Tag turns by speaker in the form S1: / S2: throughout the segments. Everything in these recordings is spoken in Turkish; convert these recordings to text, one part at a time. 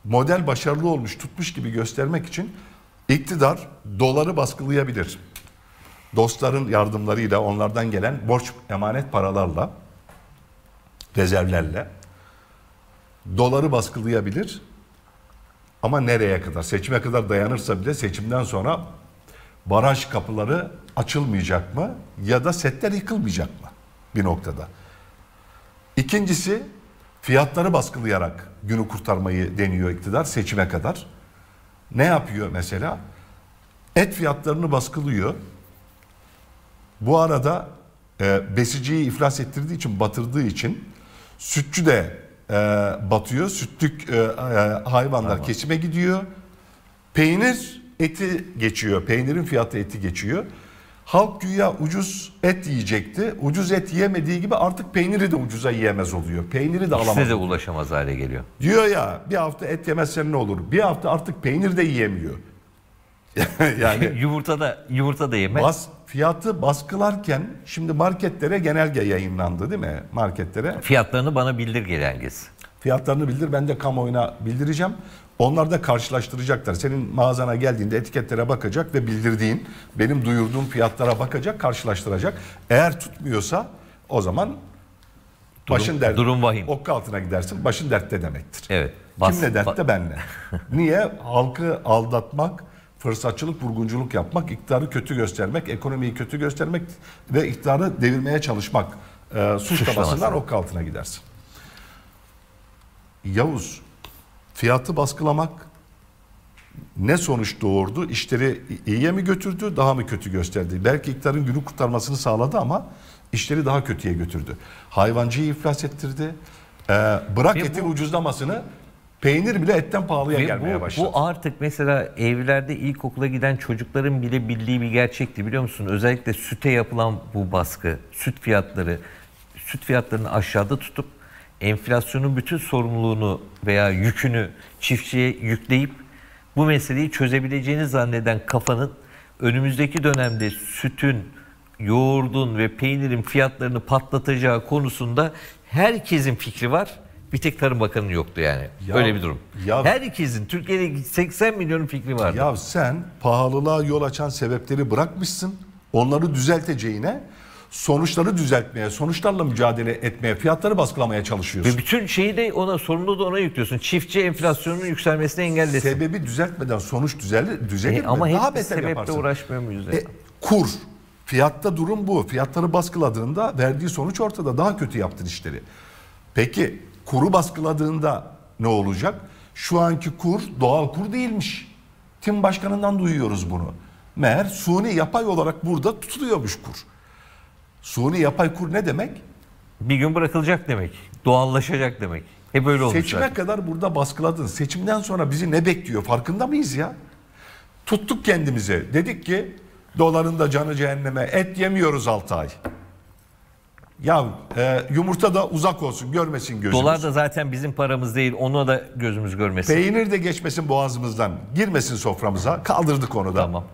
S1: model başarılı olmuş, tutmuş gibi göstermek için iktidar doları baskılayabilir. Dostların yardımlarıyla, onlardan gelen borç emanet paralarla, rezervlerle doları baskılayabilir. Ama nereye kadar? Seçime kadar dayanırsa bile seçimden sonra baraj kapıları açılmayacak mı? Ya da setler yıkılmayacak mı bir noktada? İkincisi, fiyatları baskılayarak günü kurtarmayı deniyor iktidar seçime kadar. Ne yapıyor mesela? Et fiyatlarını baskılıyor. Bu arada besiciyi iflas ettirdiği için, batırdığı için sütçü de batıyor. Sütlük hayvanlar kesime gidiyor. Peynir eti geçiyor. Peynirin fiyatı eti geçiyor. Halk güya ucuz et yiyecekti. Ucuz et yiyemediği gibi artık peyniri de ucuza yiyemez oluyor. Peyniri de alamaz.
S2: İkisine de ulaşamaz hale geliyor.
S1: Diyor ya, bir hafta et yemezsen ne olur? Bir hafta artık peynir de yiyemiyor. Yani
S2: yumurta da yemez.
S1: Fiyatı baskılarken şimdi marketlere genelge yayınlandı değil mi? Marketlere.
S2: Fiyatlarını bana bildir genelgesi.
S1: Fiyatlarını bildir, ben de kamuoyuna bildireceğim. Onlar da karşılaştıracaklar. Senin mağazana geldiğinde etiketlere bakacak ve bildirdiğin, benim duyurduğum fiyatlara bakacak, karşılaştıracak. Eğer tutmuyorsa o zaman
S2: durum vahim.
S1: Ok altına gidersin, başın dertte demektir.
S2: Evet.
S1: Kimle dertte? Benle. Niye? Halkı aldatmak, fırsatçılık, vurgunculuk yapmak, iktidarı kötü göstermek, ekonomiyi kötü göstermek ve iktidarı devirmeye çalışmak suçlamasından ok altına gidersin. Yavuz, fiyatı baskılamak ne sonuç doğurdu? İşleri iyiye mi götürdü, daha mı kötü gösterdi? Belki iktidarın günü kurtarmasını sağladı ama işleri daha kötüye götürdü. Hayvancıyı iflas ettirdi. Bırak etin ucuzlamasını, peynir bile etten pahalıya gelmeye başladı.
S2: Bu artık mesela evlerde ilkokula giden çocukların bile bildiği bir gerçekti, biliyor musun? Özellikle süte yapılan bu baskı, süt fiyatlarını aşağıda tutup enflasyonun bütün sorumluluğunu veya yükünü çiftçiye yükleyip bu meseleyi çözebileceğini zanneden kafanın önümüzdeki dönemde sütün, yoğurdun ve peynirin fiyatlarını patlatacağı konusunda herkesin fikri var. Bir tek Tarım Bakanı'nın yoktu yani. Öyle bir durum. Herkesin, Türkiye'de 80 milyonun fikri vardı.
S1: Ya sen pahalılığa yol açan sebepleri bırakmışsın. Onları düzelteceğine sonuçları düzeltmeye, sonuçlarla mücadele etmeye, fiyatları baskılamaya çalışıyorsun.
S2: Ve bütün şeyi de sorumluluğu da ona yüklüyorsun. Çiftçi enflasyonun yükselmesini engellesin.
S1: Sebebi düzeltmeden sonuç düzelir mi?
S2: Ama
S1: daha
S2: hep
S1: beter
S2: sebeple
S1: yaparsın.
S2: uğraşmıyor muyuz?
S1: Kur. Fiyatta durum bu. Fiyatları baskıladığında verdiği sonuç ortada. Daha kötü yaptın işleri. Peki kuru baskıladığında ne olacak? Şu anki kur doğal kur değilmiş. Tim Başkanı'ndan duyuyoruz bunu. Meğer suni yapay olarak burada tutuluyormuş kur. Suni yapay kur ne demek?
S2: Bir gün bırakılacak demek. Doğallaşacak demek. Hep öyle olmuş.
S1: Seçime kadar burada baskıladın. Seçimden sonra bizi ne bekliyor? Farkında mıyız ya? Tuttuk kendimizi. Dedik ki doların da canı cehenneme, et yemiyoruz 6 ay. Ya yumurta da uzak olsun, görmesin gözümüz.
S2: Dolar da zaten bizim paramız değil, ona da gözümüz görmesin.
S1: Peynir de geçmesin boğazımızdan, girmesin soframıza. Kaldırdık onu da.
S2: Tamam.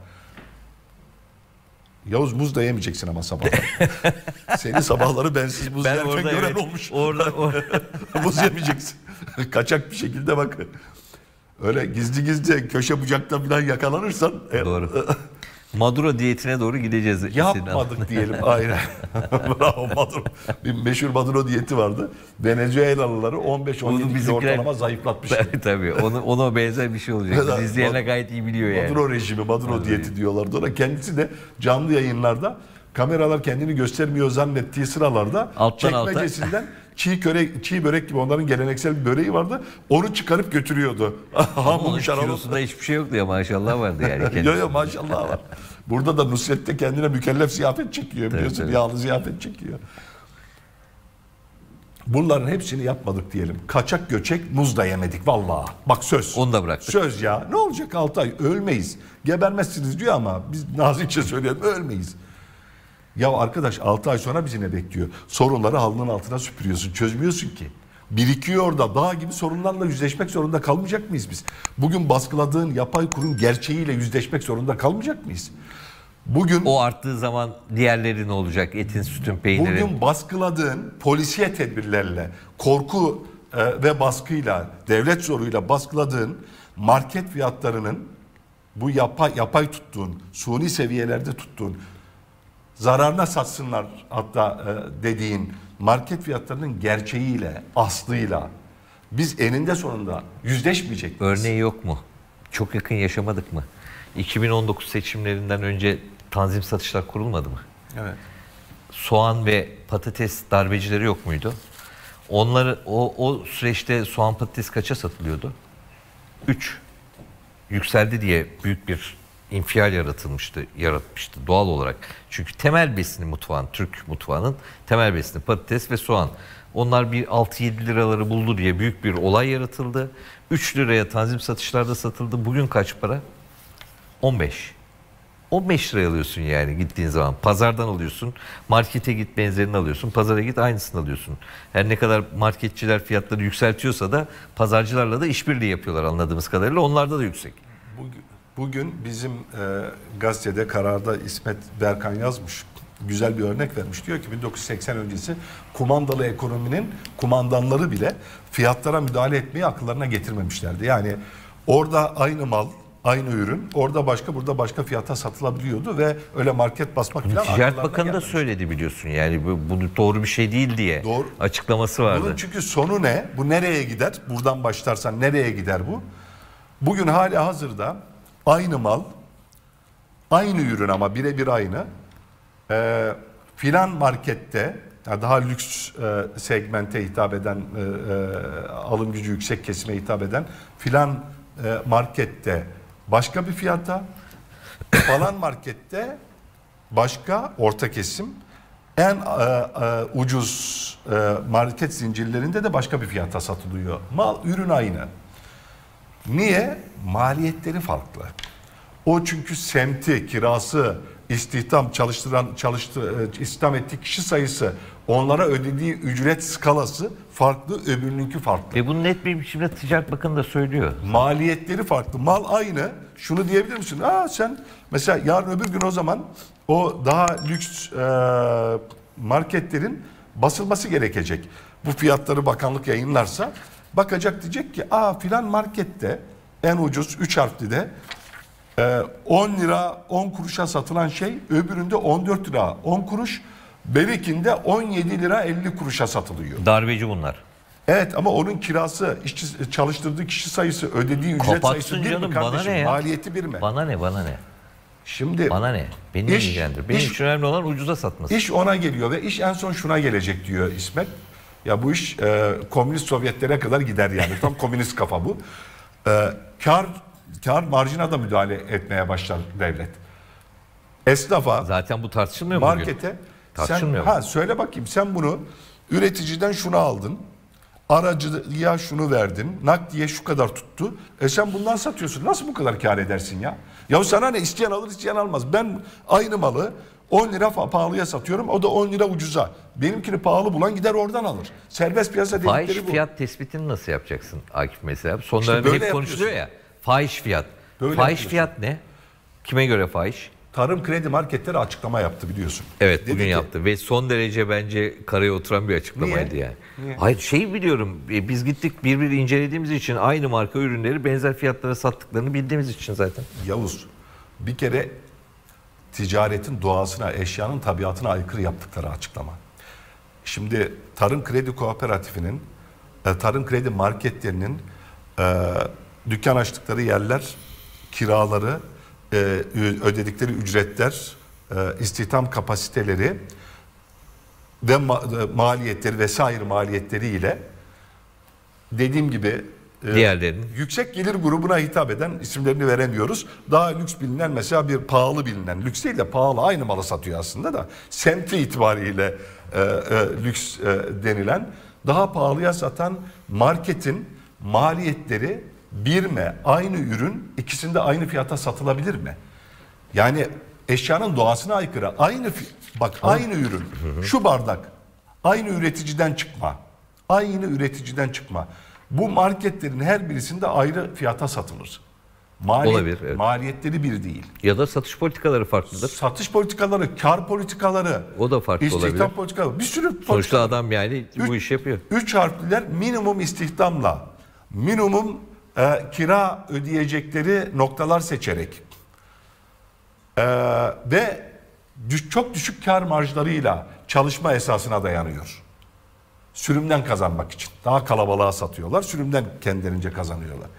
S1: Yavuz, muz da yemeyeceksin ama sabahları. Senin sabahları bensiz muz yerken gören olmuş.
S2: Orada.
S1: Muz yemeyeceksin. Kaçak bir şekilde bak. Öyle gizli köşe bucakta falan yakalanırsan.
S2: Doğru. Maduro diyetine doğru gideceğiz.
S1: Yapmadık diyelim. Aynen. Bravo, Maduro. Bir meşhur Maduro diyeti vardı. Venezuelalıları 15-17 kilo ortalama zayıflatmıştı.
S2: Tabii. Ona benzer bir şey olacak. İzleyenler gayet iyi biliyor yani.
S1: Maduro rejimi, Maduro diyeti diyorlardı ona. Kendisi de canlı yayınlarda kameralar kendini göstermiyor zannettiği sıralarda çekmecesinden çiğ börek gibi, onların geleneksel bir böreği vardı. Onu çıkarıp götürüyordu.
S2: Onun kilosunda hiçbir şey yoktu ya, maşallah vardı yani.
S1: Yok maşallah var. Burada da Nusret de kendine mükellef ziyafet çekiyor biliyorsun. Tabii. Yağlı ziyafet çekiyor. Bunların hepsini yapmadık diyelim. Kaçak göçek muz da yemedik vallahi. Bak söz.
S2: Onu da bıraktık.
S1: Söz ya. Ne olacak 6 ay? Ölmeyiz. Gebermezsiniz diyor ama biz nazikçe söyleyelim, ölmeyiz. Ya arkadaş, 6 ay sonra bizi ne bekliyor? Sorunları halının altına süpürüyorsun, çözmüyorsun ki. Birikiyor orada, dağ gibi sorunlarla yüzleşmek zorunda kalmayacak mıyız biz? Bugün baskıladığın yapay kurun gerçeğiyle yüzleşmek zorunda kalmayacak mıyız? Bugün
S2: o arttığı zaman diğerleri ne olacak? Etin, sütün, peynirin.
S1: Bugün baskıladığın polisiye tedbirlerle, korku ve baskıyla, devlet zoruyla baskıladığın market fiyatlarının bu yapay tuttuğun, suni seviyelerde tuttuğun, zararına satsınlar hatta dediğin market fiyatlarının gerçeğiyle, aslıyla biz eninde sonunda yüzleşmeyecek miyiz?
S2: Örneği yok mu? Çok yakın yaşamadık mı? 2019 seçimlerinden önce tanzim satışlar kurulmadı mı?
S1: Evet.
S2: Soğan ve patates darbecileri yok muydu? Onları o süreçte soğan patates kaça satılıyordu? 3. Yükseldi diye büyük bir infial yaratmıştı doğal olarak. Çünkü temel besini mutfağın, Türk mutfağının temel besini patates ve soğan. Onlar bir 6-7 liraları buldu diye büyük bir olay yaratıldı. 3 liraya tanzim satışlarda satıldı. Bugün kaç para? 15. 15 liraya alıyorsun yani gittiğin zaman. Pazardan alıyorsun. Markete git benzerini alıyorsun. Pazara git aynısını alıyorsun. Her ne kadar marketçiler fiyatları yükseltiyorsa da pazarcılarla da işbirliği yapıyorlar anladığımız kadarıyla. Onlarda da yüksek.
S1: Bugün bizim gazetede kararda İsmet Berkan yazmış. Güzel bir örnek vermiş. Diyor ki 1980 öncesi kumandalı ekonominin kumandanları bile fiyatlara müdahale etmeyi akıllarına getirmemişlerdi. Yani orada aynı mal, aynı ürün, orada başka, burada başka fiyata satılabiliyordu ve öyle market basmak falan
S2: Ticaret Bakanı da söyledi biliyorsun. Yani bu doğru bir şey değil diye
S1: doğru.
S2: Açıklaması vardı.
S1: Bunun çünkü sonu ne? Bu nereye gider? Buradan başlarsan nereye gider bu? Bugün hala hazırda aynı mal, aynı ürün ama birebir aynı. Filan markette daha lüks segmente hitap eden, alım gücü yüksek kesime hitap eden filan markette başka bir fiyata, falan markette başka orta kesim, en ucuz market zincirlerinde de başka bir fiyata satılıyor. Ürün aynı. Niye? Maliyetleri farklı. O çünkü semti, kirası, istihdam istihdam ettiği kişi sayısı, onlara ödediği ücret skalası farklı, öbürününki farklı.
S2: Ve bunu net bir biçimde Ticaret Bakanı da söylüyor.
S1: Maliyetleri farklı. Mal aynı. Şunu diyebilir misin? Sen mesela yarın öbür gün o zaman o daha lüks marketlerin basılması gerekecek. Bu fiyatları bakanlık yayınlarsa bakacak, diyecek ki filan markette en ucuz 3 harfli de 10 lira 10 kuruşa satılan şey öbüründe 14 lira 10 kuruş, berikinde 17 lira 50 kuruşa satılıyor.
S2: Darbeci bunlar.
S1: Evet ama onun kirası, çalıştırdığı kişi sayısı, ödediği ücret
S2: Kapatsın
S1: sayısı bir
S2: canım,
S1: mi kardeşim?
S2: bana ne ya?
S1: Maliyeti bir mi?
S2: Bana ne?
S1: Şimdi
S2: Bana ne? Beni ilgilendir. Benim için önemli olan ucuza satması.
S1: İş ona geliyor ve iş en son şuna gelecek diyor İsmet. Ya bu iş komünist Sovyetlere kadar gider yani. Tam komünist kafa bu. Kar marjına da müdahale etmeye başlar devlet. Esnafa,
S2: Zaten bu tartışılmıyor mu
S1: markete
S2: bugün? Tartışılmıyor mu?
S1: söyle bakayım, sen bunu üreticiden şunu aldın. Aracıya şunu verdin. Nakliye şu kadar tuttu. Sen bundan satıyorsun. Nasıl bu kadar kar edersin ya? Ya sana ne? İsteyen alır, isteyen almaz. Ben aynı malı 10 lira pahalıya satıyorum. O da 10 lira ucuza. Benimkini pahalı bulan gider oradan alır. Serbest piyasa dedikleri
S2: Fahiş
S1: bu.
S2: fiyat tespitini nasıl yapacaksın Akif mesela? Son
S1: İşte
S2: dönemde
S1: böyle
S2: hep konuşuluyor ya. Fahiş fiyat.
S1: Böyle
S2: Fahiş
S1: yapıyorsun.
S2: fiyat ne? Kime göre fahiş?
S1: Tarım kredi marketleri açıklama yaptı biliyorsun.
S2: Evet,
S1: Dedi
S2: bugün
S1: ki,
S2: yaptı ve son derece bence karaya oturan bir açıklamaydı
S1: Niye?
S2: yani.
S1: Niye?
S2: Hayır, biliyorum, biz gittik bir incelediğimiz için aynı marka ürünleri benzer fiyatlara sattıklarını bildiğimiz için zaten.
S1: Yavuz, bir kere ticaretin doğasına, eşyanın tabiatına aykırı yaptıkları açıklama. Şimdi Tarım Kredi Kooperatifinin, tarım kredi marketlerinin dükkan açtıkları yerler, kiraları, ödedikleri ücretler, istihdam kapasiteleri ve maliyetleri vesaire maliyetleriyle dediğim gibi
S2: Diğerlerinin.
S1: yüksek gelir grubuna hitap eden, isimlerini veremiyoruz. Daha lüks bilinen, mesela bir pahalı bilinen, lüks değil de pahalı, aynı malı satıyor aslında da semti itibariyle lüks denilen, daha pahalıya satan marketin maliyetleri bir mi? Aynı ürün ikisinde aynı fiyata satılabilir mi? Yani eşyanın doğasına aykırı. Aynı ürün, şu bardak aynı üreticiden çıkma. Aynı üreticiden çıkma. Bu marketlerin her birisinde ayrı fiyata satılır.
S2: Olabilir, evet.
S1: Maliyetleri bir değil.
S2: Ya da satış politikaları farklıdır.
S1: Satış politikaları, kar politikaları,
S2: O da farklı
S1: istihdam
S2: olabilir.
S1: politikaları, bir sürü
S2: Sonuçta
S1: politika.
S2: adam yani bu işi yapıyor.
S1: 3 harfliler minimum istihdamla, minimum kira ödeyecekleri noktalar seçerek ve çok düşük kar marjlarıyla çalışma esasına dayanıyor. Sürümden kazanmak için. Daha kalabalığa satıyorlar, sürümden kendilerince kazanıyorlar.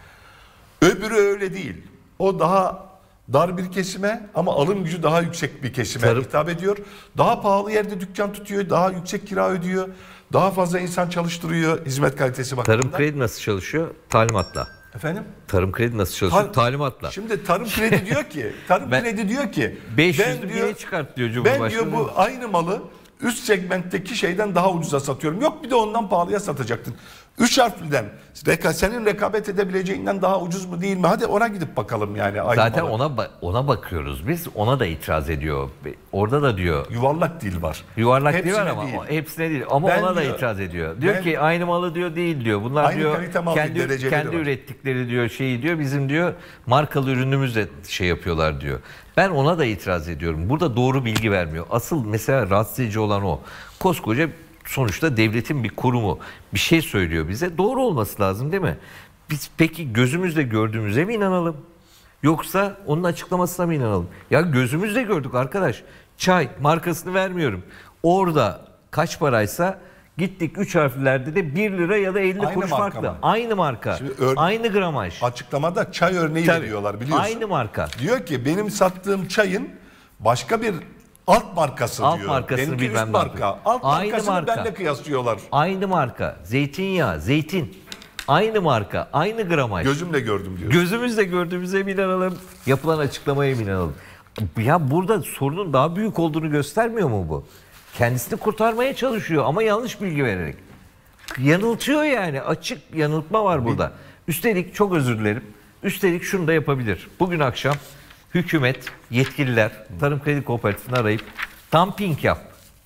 S1: Öbürü öyle değil. O daha dar bir kesime ama alım gücü daha yüksek bir kesime hitap ediyor. Daha pahalı yerde dükkan tutuyor, daha yüksek kira ödüyor, daha fazla insan çalıştırıyor hizmet kalitesi bakımından.
S2: Tarım kredi nasıl çalışıyor? Talimatla.
S1: Efendim?
S2: Tarım kredi nasıl çalışıyor? Talimatla.
S1: Şimdi tarım kredi diyor ki, kredi diyor ki
S2: 500'lü bir çıkart diyor Cumhurbaşkanı.
S1: Ben diyor bu aynı malı üst segmentteki şeyden daha ucuza satıyorum. Yok bir de ondan pahalıya satacaktın. 3 harfliden senin rekabet edebileceğinden daha ucuz mu değil mi? Hadi ona gidip bakalım yani. Aynı
S2: Zaten
S1: malı.
S2: ona bakıyoruz biz. Ona da itiraz ediyor. Orada da diyor.
S1: Yuvarlak dil var.
S2: Yuvarlak
S1: Hepsine
S2: değil var ama
S1: değil.
S2: Hepsine değil. Ama
S1: Ben
S2: ona da
S1: diyor,
S2: itiraz ediyor. Diyor
S1: ben-
S2: ki aynı malı diyor değil diyor. Bunlar
S1: Aynı
S2: diyor
S1: kalite mal değil, dereceleri
S2: kendi
S1: var.
S2: ürettikleri diyor şeyi diyor. Bizim diyor markalı ürünümüzle şey yapıyorlar diyor. Ben ona da itiraz ediyorum. Burada doğru bilgi vermiyor. Asıl mesela rahatsız edici olan o. Koskoca sonuçta devletin bir kurumu bir şey söylüyor bize. Doğru olması lazım değil mi? Biz peki gözümüzle gördüğümüze mi inanalım? Yoksa onun açıklamasına mı inanalım? Ya gözümüzle gördük arkadaş. Çay markasını vermiyorum. Orada kaç paraysa gittik 3 harflerde de 1 lira ya da 50
S1: Aynı
S2: kuruş
S1: marka
S2: farklı.
S1: mı?
S2: Aynı marka.
S1: Şimdi
S2: aynı gramaj.
S1: Açıklamada çay örneği
S2: Tabii.
S1: veriyorlar biliyorsun.
S2: Aynı marka.
S1: Diyor ki benim sattığım çayın başka bir alt markası
S2: Alt
S1: diyor.
S2: markasını
S1: Benimki
S2: bilmem
S1: üst
S2: ne
S1: marka.
S2: yapıyor.
S1: Alt
S2: Aynı
S1: markasını
S2: marka.
S1: benimle kıyaslıyorlar.
S2: Aynı marka. Zeytinyağı, zeytin. Aynı marka, aynı gramaj.
S1: Gözümle gördüm diyor.
S2: Gözümüzle gördüğümüze mi inanalım? Yapılan açıklamaya mı inanalım? Ya burada sorunun daha büyük olduğunu göstermiyor mu bu? Kendisini kurtarmaya çalışıyor ama yanlış bilgi vererek. Yanıltıyor yani. Açık yanıltma var burada. Üstelik çok özür dilerim. Üstelik şunu da yapabilir. Bugün akşam hükümet, yetkililer Tarım Kredi Kooperatifini arayıp dumping yap.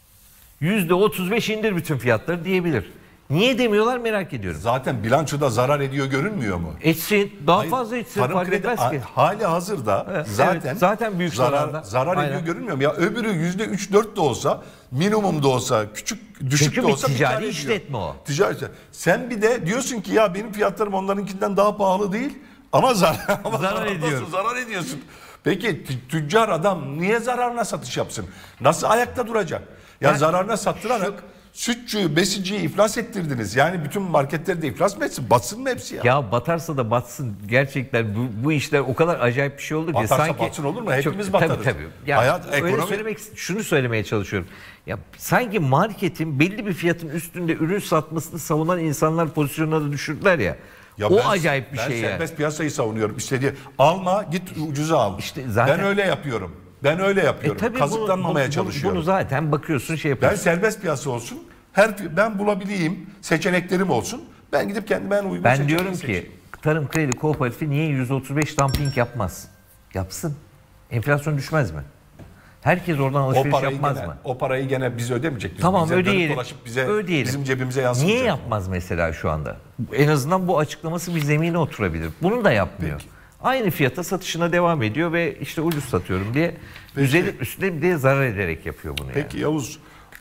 S2: %35 indir bütün fiyatları diyebilir. Niye demiyorlar merak ediyorum.
S1: Zaten bilançoda zarar ediyor görünmüyor mu?
S2: Etsin, daha
S1: Hayır,
S2: fazla etsin
S1: tarım
S2: fark
S1: kredi
S2: etmez ki.
S1: hali hazırda
S2: Evet,
S1: zaten
S2: büyük
S1: zarar
S2: Aynen.
S1: ediyor görünmüyor mu? Ya öbürü %3-4 de olsa, minimum da olsa, düşük
S2: Çünkü
S1: de
S2: bir
S1: olsa
S2: ticari
S1: kar ediyor.
S2: işletme o.
S1: Ticari işletme. Sen bir de diyorsun ki ya benim fiyatlarım onlarınkinden daha pahalı değil ama
S2: Zarar ediyorum.
S1: zarar ediyorsun. Peki tüccar adam niye zararına satış yapsın? Nasıl ayakta duracak? Ya zararına sattırarak sütçüyü, besiciyi iflas ettirdiniz. Yani bütün marketleri de iflas mı etsin? Batsın mı hepsi ya?
S2: Ya batarsa da batsın. Gerçekten bu işler o kadar acayip bir şey oldu ki.
S1: Batarsa
S2: sanki
S1: batsın olur mu? Hepimiz batarız.
S2: Tabii. Ya
S1: Hayat,
S2: öyle
S1: ekonomi...
S2: şunu söylemeye çalışıyorum. Ya sanki marketin belli bir fiyatın üstünde ürün satmasını savunan insanlar pozisyonuna da düşürdüler ya.
S1: Ya
S2: o acayip bir şey
S1: Ben
S2: yani.
S1: serbest piyasayı savunuyorum. İstediği alma git ucuza al.
S2: İşte zaten-
S1: Ben öyle yapıyorum.
S2: Tabii
S1: Kazıklanmamaya çalışıyorum.
S2: Bunu zaten bakıyorsun şey
S1: Ben
S2: yapıyorsun.
S1: serbest piyasa olsun. Ben bulabileyim, seçeneklerim olsun. Ben gidip kendime en uygun
S2: Ben
S1: seçeneği
S2: diyorum
S1: seçeyim.
S2: ki Tarım Kredi Kooperatifi niye 135 dumping yapmaz? Yapsın. Enflasyon düşmez mi? Herkes oradan alışveriş yapmaz mı?
S1: O parayı gene biz ödemeyecek.
S2: Tamam
S1: Bize dönüp
S2: ödeyelim.
S1: dolaşıp
S2: Ödeyelim.
S1: bizim cebimize yansıyacak.
S2: Niye yapmaz mesela şu anda? En azından bu açıklaması bir zemine oturabilir. Bunu da yapmıyor.
S1: Peki.
S2: Aynı fiyata satışına devam ediyor ve işte ucuz satıyorum diye
S1: Peki.
S2: üstüne bir de zarar ederek yapıyor bunu
S1: Peki
S2: yani.
S1: Yavuz,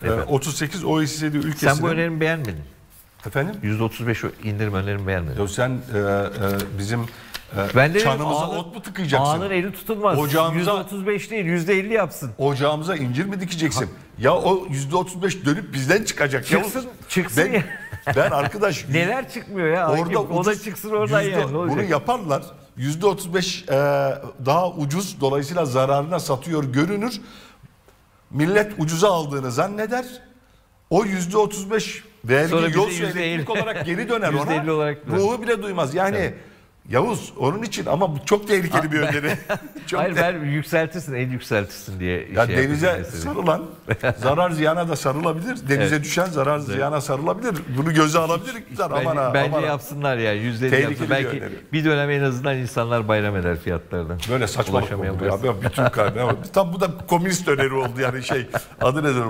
S1: 38 OECD ülkesinin...
S2: Sen bu önerimi beğenmedin.
S1: Efendim?
S2: %35 indirim önerimi beğenmedin.
S1: Ya sen bizim
S2: Ben de
S1: çanımıza
S2: dedim,
S1: ot mu tıkayacaksın?
S2: ağanın eli tutulmaz.
S1: Ocağımıza-
S2: %35 değil %50 yapsın.
S1: Ocağımıza incir mi dikeceksin? Ya o %35 dönüp bizden çıkacak.
S2: Çıksın,
S1: Yavuz.
S2: çıksın ya.
S1: Ben arkadaş
S2: Neler çıkmıyor ya?
S1: orada
S2: o da çıksın oradan yani. Ne
S1: bunu
S2: olacak?
S1: yaparlar. %35 daha ucuz, dolayısıyla zararına satıyor görünür. Millet ucuza aldığını zanneder. O %35
S2: Sonra
S1: vergi
S2: bize
S1: yol
S2: %50
S1: elektrik olarak geri döner ona.
S2: %50 olarak döner.
S1: Ruhu bile duymaz. Yani Yavuz onun için ama bu çok tehlikeli bir öneri. Çok
S2: Hayır ben yükseltirsin, el yükseltirsin diye.
S1: Ya
S2: şey
S1: denize
S2: yapayım dedim.
S1: sarılan zarar ziyana da sarılabilir. Denize düşen zarar ziyana sarılabilir. Bunu göze alabilir iktidar. Aman ha,
S2: Bence
S1: aman ha.
S2: yapsınlar ya. %50
S1: Tehlikeli
S2: yapsın.
S1: bir
S2: Belki
S1: öneri.
S2: bir dönem en azından insanlar bayram eder fiyatlardan.
S1: Böyle saçmalık mı
S2: Ulaşamayan
S1: oldu ya? Ben bütün kalbime... Tam bu da komünist öneri oldu yani adı nedir?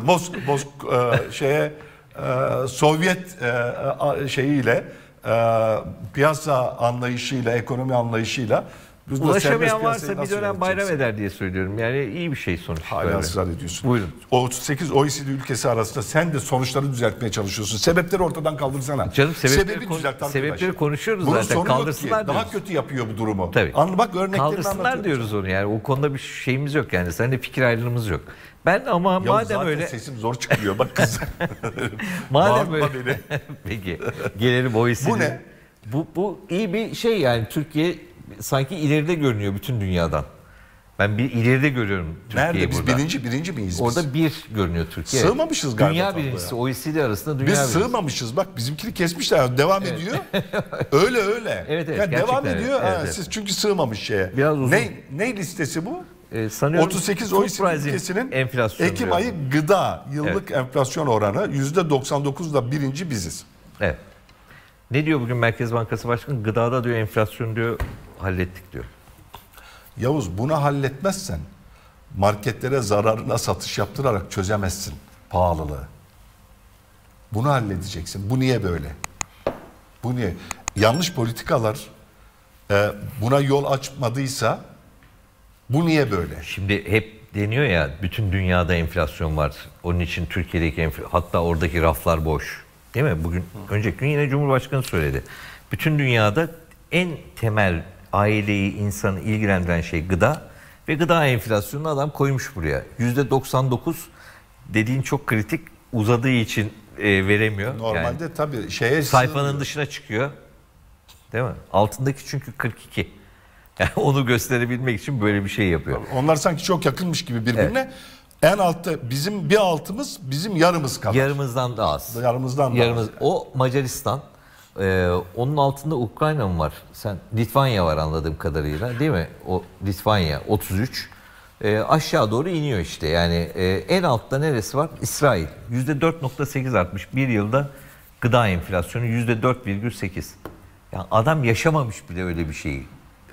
S1: Sovyet şeyiyle piyasa anlayışıyla, ekonomi anlayışıyla Biz de serbest
S2: Ulaşamayan
S1: piyasayı
S2: varsa bir
S1: nasıl
S2: dönem bayram
S1: yöneteceğiz?
S2: eder diye söylüyorum. Yani iyi bir şey sonuçta.
S1: Hala
S2: öyle.
S1: ısrar ediyorsun.
S2: Buyurun.
S1: O 38 OECD ülkesi arasında sen de sonuçları düzeltmeye çalışıyorsun. Sebepleri ortadan kaldırsana.
S2: Canım
S1: Sebebi düzelt arkadaş.
S2: sebepleri konuşuyoruz
S1: Bunun
S2: zaten.
S1: sonu yok
S2: Kaldırsınlar
S1: ki. Daha
S2: diyoruz.
S1: kötü yapıyor bu durumu.
S2: Tabii.
S1: Bak örneklerini
S2: Kaldırsınlar
S1: anlatıyorum.
S2: diyoruz onu yani. O konuda bir şeyimiz yok yani. Seninle fikir ayrılığımız yok. Ben ama
S1: Ya
S2: madem
S1: zaten
S2: öyle
S1: sesim zor çıkıyor bak kız.
S2: madem
S1: Bağırtma
S2: öyle
S1: beni.
S2: peki gelelim OECD'ye.
S1: Bu ne?
S2: Bu iyi bir şey yani. Türkiye sanki ileride görünüyor bütün dünyadan. Ben bir ileride görüyorum Türkiye'yi
S1: Nerede? Biz
S2: burada.
S1: birinci miyiz biz?
S2: Orada bir görünüyor Türkiye.
S1: Sığmamışız galiba
S2: Dünya
S1: tabloya.
S2: birincisi. OECD arasında dünya
S1: Biz
S2: birincisi.
S1: sığmamışız bak bizimkini kesmişler devam ediyor. öyle.
S2: Evet,
S1: Yani devam
S2: gerçekten
S1: ediyor.
S2: evet.
S1: Ha,
S2: Evet.
S1: Siz çünkü sığmamış şeye.
S2: Biraz uzun.
S1: Ne listesi bu?
S2: Sanıyorum
S1: 38
S2: food
S1: OECD
S2: pricing
S1: ülkesinin
S2: enflasyonu
S1: Ekim
S2: diyor.
S1: ayı gıda yıllık enflasyon oranı %99'da birinci biziz.
S2: Evet. Ne diyor bugün Merkez Bankası Başkanı? Gıdada diyor enflasyon diyor hallettik diyor.
S1: Yavuz bunu halletmezsen marketlere zararına satış yaptırarak çözemezsin pahalılığı. Bunu halledeceksin. Bu niye böyle? Bu niye? Yanlış politikalar buna yol açmadıysa bu niye böyle?
S2: Şimdi hep deniyor ya bütün dünyada enflasyon var. Onun için Türkiye'deki hatta oradaki raflar boş. Değil mi? Bugün önceki gün yine Cumhurbaşkanı söyledi. Bütün dünyada en temel aileyi, insanı ilgilendiren şey gıda ve gıda enflasyonunu adam koymuş buraya. %99 dediğin çok kritik, uzadığı için veremiyor.
S1: Normalde
S2: Yani
S1: tabii şeye
S2: sayfanın
S1: sığmıyor.
S2: dışına çıkıyor. Değil mi? Altındaki çünkü 42. Yani onu gösterebilmek için böyle bir şey yapıyor.
S1: Onlar sanki çok yakınmış gibi birbirine. En altta bizim bir altımız bizim yarımız kadar.
S2: Yarımızdan da az.
S1: Yarımızdan da
S2: Yarımız.
S1: az.
S2: O Macaristan. Onun altında Ukrayna mı var? Litvanya var anladığım kadarıyla değil mi? O Litvanya 33. Aşağı doğru iniyor işte. Yani en altta neresi var? İsrail. %4.8 artmış. Bir yılda gıda enflasyonu %4,8. Yani adam yaşamamış bile öyle bir şeyi.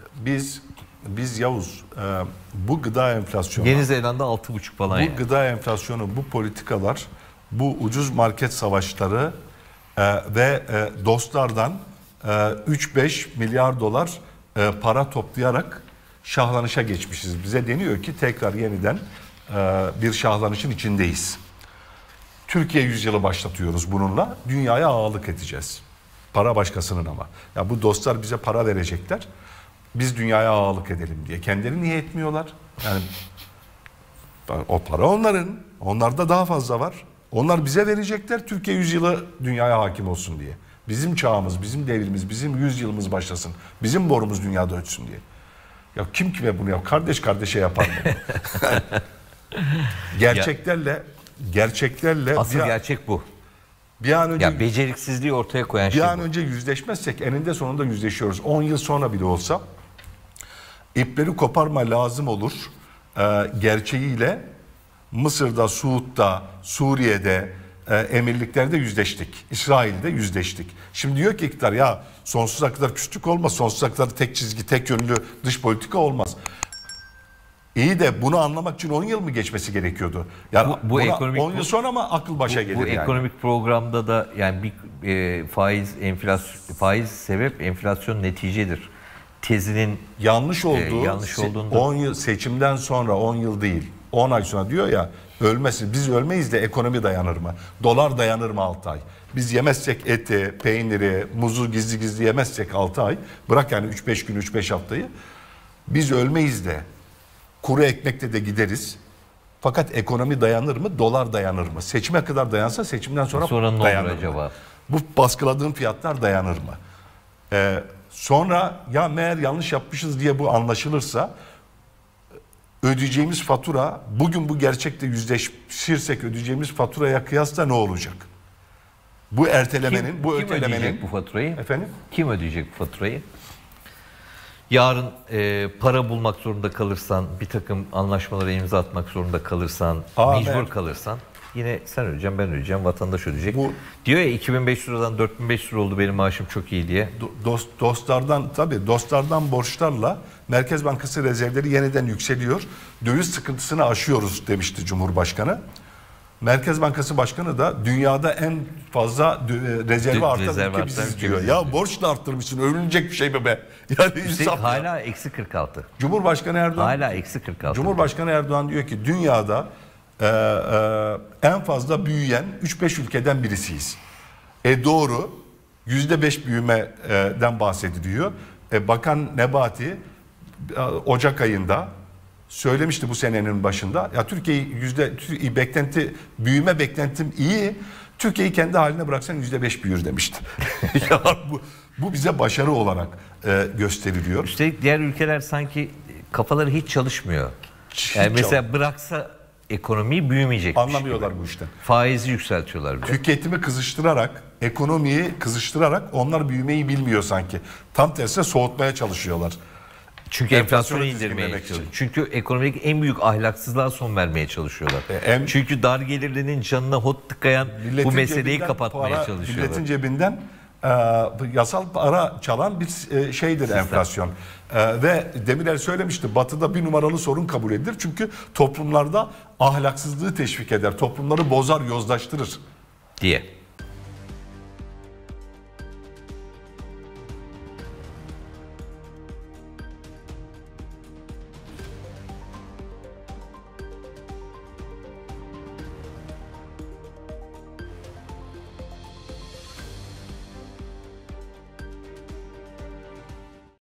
S1: Biz Yavuz bu gıda enflasyonu,
S2: Yeni Zelanda 6,5 falan
S1: bu
S2: yani.
S1: gıda enflasyonu, bu politikalar, bu ucuz market savaşları ve dostlardan 3-5 milyar dolar para toplayarak şahlanışa geçmişiz. Bize deniyor ki tekrar yeniden bir şahlanışın içindeyiz. Türkiye yüzyılı başlatıyoruz bununla. Dünyaya ağalık edeceğiz. Para başkasının ama. Ya bu dostlar bize para verecekler. Biz dünyaya ağalık edelim diye. Kendileri niye etmiyorlar? Yani o para onların. Onlarda daha fazla var. Onlar bize verecekler. Türkiye yüzyılı dünyaya hakim olsun diye. Bizim çağımız, bizim devrimiz, bizim yüzyılımız başlasın. Bizim borumuz dünyada ötsün diye. Ya kim kime bunu yap? Kardeş kardeşe yapar mı? Gerçeklerle
S2: Asıl gerçek bu.
S1: bir an önce
S2: Ya beceriksizliği ortaya koyan şey
S1: bir an
S2: bu.
S1: önce yüzleşmezsek eninde sonunda yüzleşiyoruz. 10 yıl sonra bile olsa ipleri koparma lazım olur gerçeğiyle Mısır'da, Suud'da, Suriye'de, emirliklerde yüzleştik. İsrail'de yüzleştik. Şimdi diyor ki iktidar ya sonsuza kadar küslük olmaz, sonsuza kadar tek çizgi, tek yönlü dış politika olmaz. İyi de bunu anlamak için 10 yıl mı geçmesi gerekiyordu? Yani
S2: Bu
S1: buna
S2: ekonomik
S1: 10 yıl sonra mı akıl başa gelir
S2: Bu
S1: yani?
S2: ekonomik programda da yani bir faiz sebep, enflasyon neticedir. Tezinin
S1: Yanlış olduğu,
S2: yanlış olduğunda
S1: 10 yıl seçimden sonra 10 yıl değil 10 ay sonra diyor ya ölmesin. Biz ölmeyiz de ekonomi dayanır mı? Dolar dayanır mı 6 ay? Biz yemezsek eti, peyniri, muzu gizli gizli yemezsek 6 ay bırak yani 3-5 gün 3-5 haftayı biz ölmeyiz de kuru ekmekle de gideriz. Fakat ekonomi dayanır mı? Dolar dayanır mı? Seçime kadar dayansa seçimden sonra
S2: ne olur
S1: dayanır mı?
S2: acaba?
S1: Bu baskıladığın fiyatlar dayanır mı? Sonra ya meğer yanlış yapmışız diye bu anlaşılırsa ödeyeceğimiz fatura bugün bu gerçekle yüzleşirsek ödeyeceğimiz faturaya kıyasla ne olacak? Bu ertelemenin,
S2: Kim
S1: bu
S2: ödeyecek
S1: ötelemenin
S2: bu faturayı?
S1: efendim?
S2: Kim ödeyecek bu faturayı? Yarın para bulmak zorunda kalırsan, bir takım anlaşmalara imza atmak zorunda kalırsan, mecbur kalırsan yine sen ödeyeceksin, ben ödeyeceğim, vatandaş ödeyecek. Diyor ya 2500 liradan 4500 lira oldu benim maaşım çok iyi diye.
S1: Dostlardan borçlarla Merkez Bankası rezervleri yeniden yükseliyor. Döviz sıkıntısını aşıyoruz demişti Cumhurbaşkanı. Merkez Bankası Başkanı da dünyada en fazla rezervi artan
S2: rezervi
S1: ülke biziz
S2: artan
S1: diyor.
S2: ülke
S1: Ya
S2: biziz
S1: borçla arttırmışsın, övünecek bir şey mi be? Yani
S2: Üstelik
S1: insaf ya.
S2: hala eksi 46.
S1: Cumhurbaşkanı Erdoğan
S2: Hala eksi 46.
S1: Cumhurbaşkanı Erdoğan diyor ki dünyada en fazla büyüyen 3-5 ülkeden birisiyiz. Doğru, %5 büyümeden bahsediliyor. Bakan Nebati Ocak ayında söylemişti bu senenin başında. Ya büyüme beklentim iyi. Türkiye'yi kendi haline bıraksan %5 büyür demişti. Ya bu bize başarı olarak gösteriliyor.
S2: Üstelik diğer ülkeler sanki kafaları hiç çalışmıyor. Yani mesela bıraksa ekonomiyi büyümeyecek.
S1: Anlamıyorlar bu işten.
S2: Faizi yükseltiyorlar bile.
S1: Tüketimi kızıştırarak, ekonomiyi kızıştırarak onlar büyümeyi bilmiyor sanki. Tam tersine soğutmaya çalışıyorlar.
S2: Çünkü enflasyonu
S1: dizginlemek
S2: indirmeye
S1: için.
S2: çalışıyorlar. Çünkü ekonomideki en büyük ahlaksızlığa son vermeye çalışıyorlar. Çünkü dar gelirlinin canına hot tıkayan bu meseleyi kapatmaya çalışıyorlar.
S1: Milletin cebinden yasal para çalan bir şeydir enflasyon. Ve Demirel söylemişti, Batı'da bir numaralı sorun kabul edilir. Çünkü toplumlarda ahlaksızlığı teşvik eder. Toplumları bozar, yozlaştırır
S2: diye.